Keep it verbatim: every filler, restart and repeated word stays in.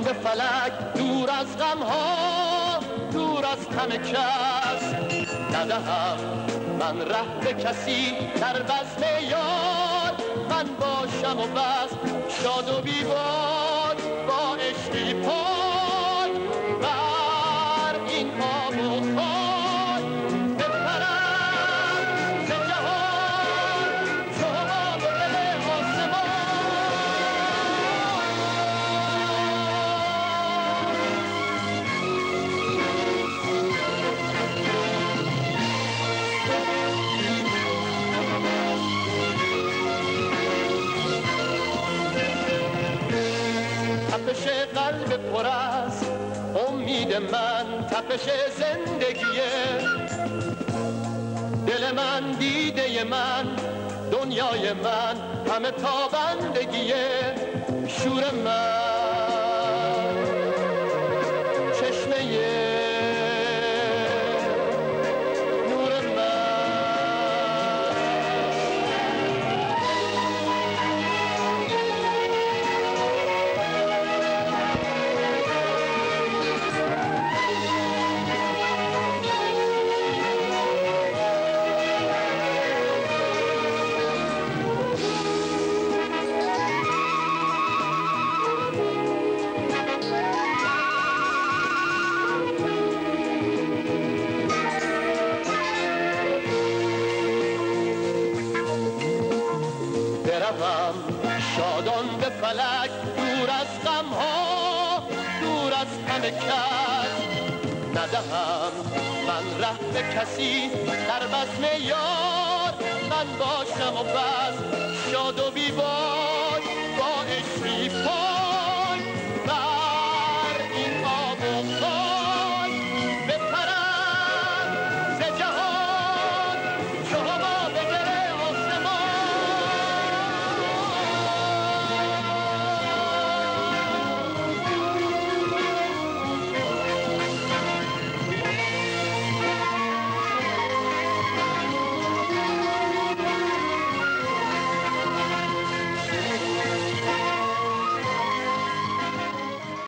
به فلک، دور از غمها، دور از همه کس. ندهم من ره به کسی در بزم یار، من باشم و بس شاد و بیبار با عشقی پاک بر این آب و خاک بپرم ز جهان چو به آسمان. تپش قلب پر از امید من، تپش زندگیه دل من، دیده من، دنیای من، همه تابندگیه شور من، چشمه نور من. بروم شادان به فلک، دور از غمها، دور از همه کس. ندهم من ره به کسی در بزم یار، من باشم و بس شاد و بیبار